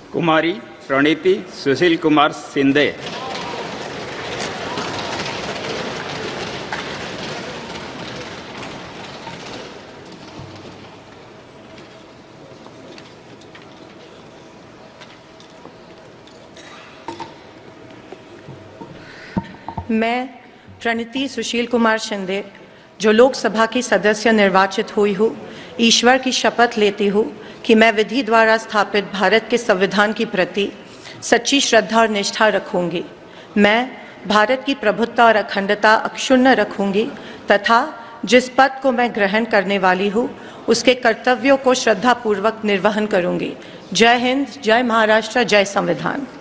कुमारी प्रणीति सुशील कुमार शिंदे। मैं प्रणीति सुशील कुमार शिंदे, जो लोकसभा की सदस्य निर्वाचित हुई हूँ, ईश्वर की शपथ लेती हूँ कि मैं विधि द्वारा स्थापित भारत के संविधान के प्रति सच्ची श्रद्धा और निष्ठा रखूंगी। मैं भारत की प्रभुत्ता और अखंडता अक्षुण्ण रखूंगी तथा जिस पद को मैं ग्रहण करने वाली हूँ उसके कर्तव्यों को श्रद्धापूर्वक निर्वहन करूंगी। जय हिंद, जय महाराष्ट्र, जय संविधान।